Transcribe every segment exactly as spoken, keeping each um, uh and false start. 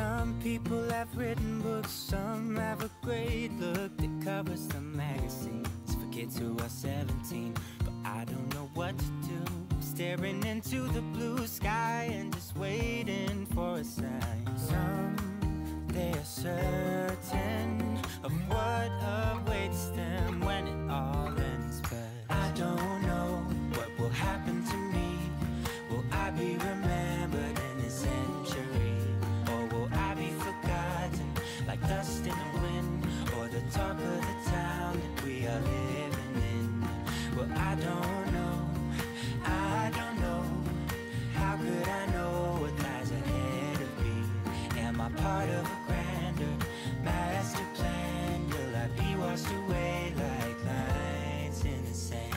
Some people have written books, some have a great look that covers the magazines for kids who are seventeen. But I don't know what to do, staring into the blue sky and just waiting for a sign. Some, they are certain of what awaits them when it all ends. But I don't know what will happen to me. Will I be remembered in a century? Or will I be forgotten like dust in the wind? Or the talk of the town that we are living in? Well, I don't know, I don't know. How could I know what lies ahead of me? Am I part of a grander master plan? Will I be washed away like lines in the sand?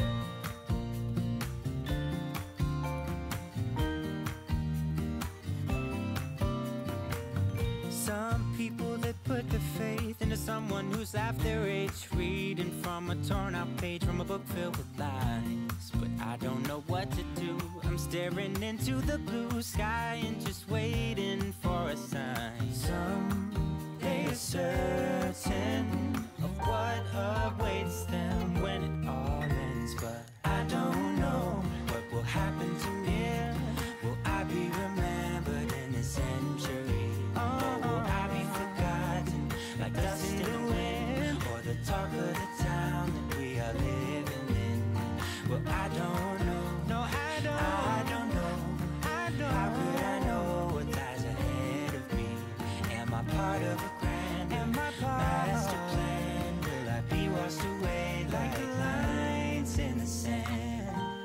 Some people that put their faith into someone who's half their age, reading from a torn out page from a book filled with lies. But I don't know what to do. I'm staring into the blue sky and just waiting for a sign. Some, they are certain of what awaits them when it all ends. But I don't know what will happen to me. Will I be remembered in a century? Or will I be forgotten like dust in the wind? Or the talk of the town that we are living in? Well, I don't know. No, I don't. I don't know. I don't. How could I know what lies ahead of me? Am I part of a grand master plan? Will I be washed away like lines in the sand?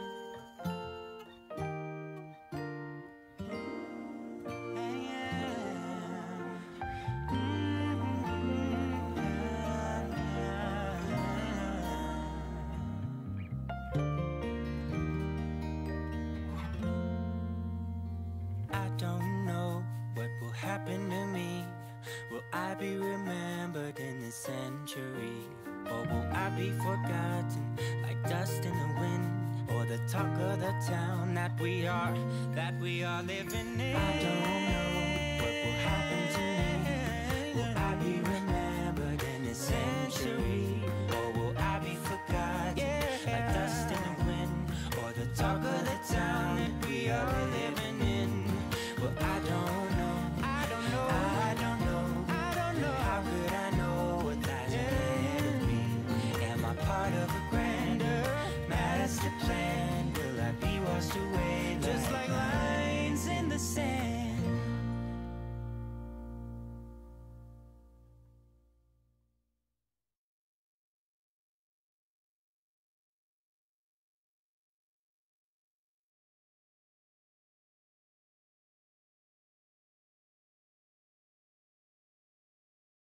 Happen to me? Will I be remembered in this century? Or will I be forgotten like dust in the wind? Or the talk of the town that we are, that we are living in? I don't know what will happen to me.